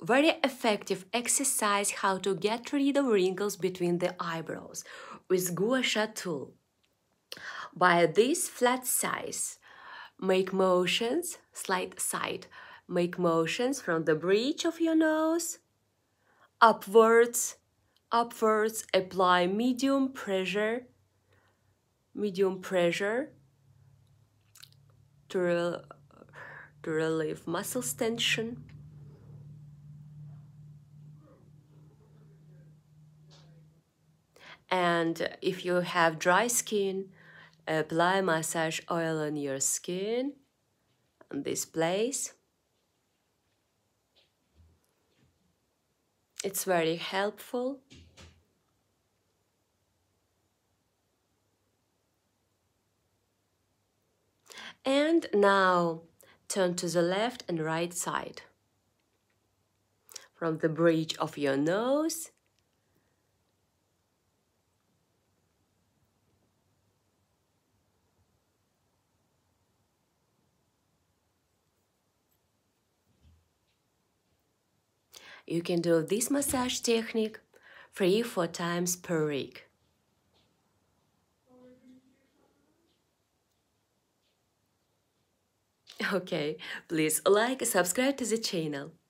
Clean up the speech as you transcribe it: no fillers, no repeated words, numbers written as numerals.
very effective exercise how to get rid of wrinkles between the eyebrows with Gua Sha tool. By this flat size, make motions, slight side, make motions from the bridge of your nose, upwards, apply medium pressure to relieve muscle tension. And if you have dry skin, apply massage oil on your skin on this place. It's very helpful. And now turn to the left and right side. From the bridge of your nose, you can do this massage technique 3-4 times per week. Okay, please like and subscribe to the channel.